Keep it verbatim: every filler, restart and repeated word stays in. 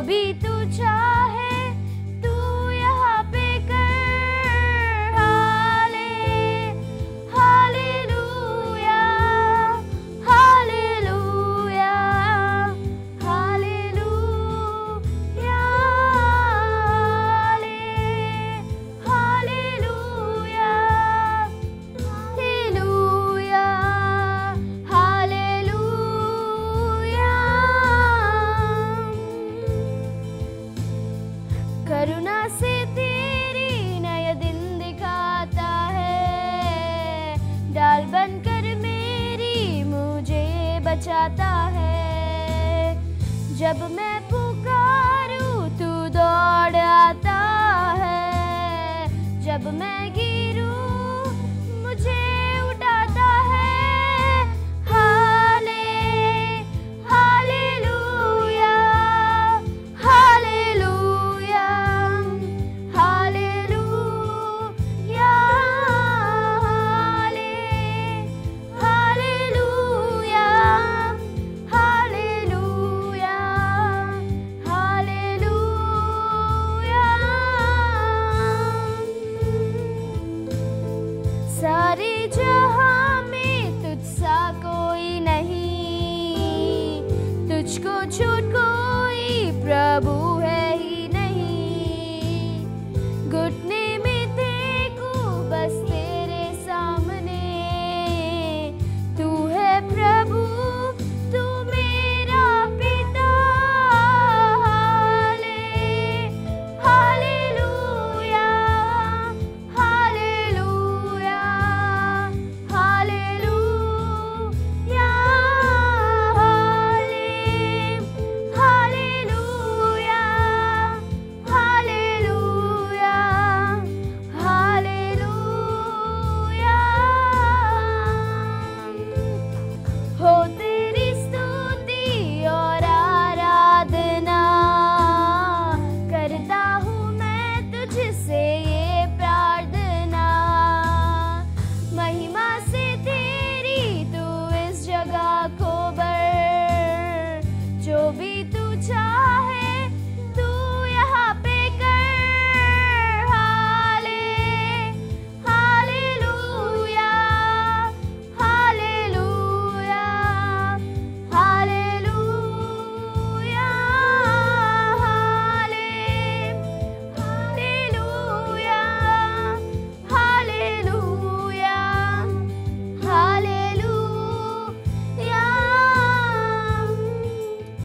भी तू चाहे तू यहाँ पे कर। Halle hallelujah hallelujah hallelujah halle hallelujah hallelujah hallelujah. करुणा से तेरी नया दिन दिखाता है, डाल बनकर मेरी मुझे बचाता है। जब मैं पुकारूं तू दौड़ आता है, जब मैं गिरूं मुझे उठाता है। Halle hallelujah hallelujah hallelujah halle hallelujah hallelujah hallelujah. सारे जहां में तुझसा कोई नहीं, तुझको छूट कोई प्रभु